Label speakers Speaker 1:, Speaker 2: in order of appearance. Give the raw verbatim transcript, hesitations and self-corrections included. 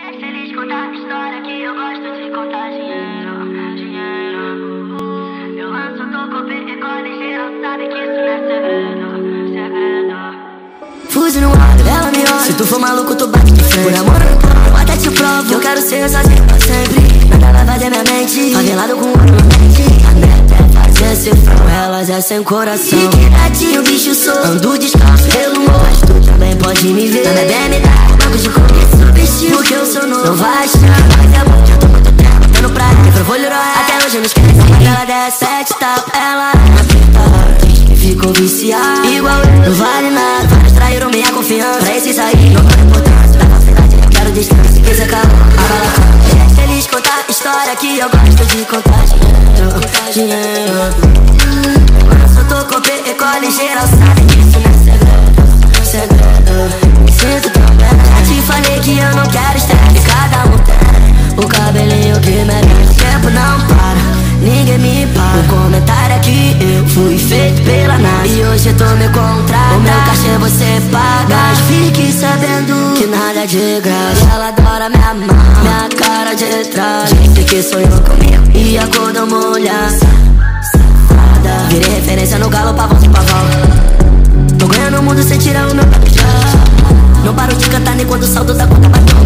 Speaker 1: Deixa eles contar a história que eu gosto de contar dinheiro, dinheiro. Eu lanço, toco, percole, geral sabe que isso não é segredo, segredo.
Speaker 2: Fuso no ar, ela me olha. Se tu for maluco, tu bate de frente. Por amor eu até te provo que eu quero ser sozinho pra sempre. Nada vai fazer minha mente favelado com ouro na mente. A meta é fazer cifrão, elas é sem coração. Que gatinho, bicho sou, ando descalço pelo morro. Mas tu também pode me ver na B M W, banco de couro. Porque eu sou novo, não vai achar. Mas é bom, já tô muito tempo batendo praia. Quebrou o olho, até hoje eu não esqueci. Quando ela desce sete tapa, ela aperta. Diz que ficou viciada, igual eu, não vale nada. Vários traíram minha confiança, pra esse sair não dá importância. Da verdade eu quero distância, se quiser calor, abala. Deixa eles contar a história que eu gosto de contar dinheiro, dinheiro. Eu só tô com percole, geral sabe que isso não é segredo, segredo. Me sinto tão bem. Já te falei que eu não quero estresse, cada um tem o cabelinho que merece. O tempo não para, ninguém me para. O comentário é que eu fui feito pela NASA e hoje tu me contrata. O meu cachê você paga, mas fique sabendo que nada é de graça. Ela adora me amar, minha cara de trás. Disse que sonhou comigo e acordou molhada. Virei referência no galo, pavão de pavão. Tô ganhando o mundo sem tirar o meu pé do chão. Não paro de cantar nem quando o saldo da conta bateu.